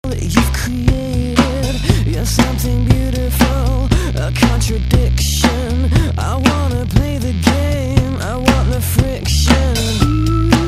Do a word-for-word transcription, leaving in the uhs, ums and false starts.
you've created. You're something beautiful, a contradiction. I wanna play the game, I want the friction.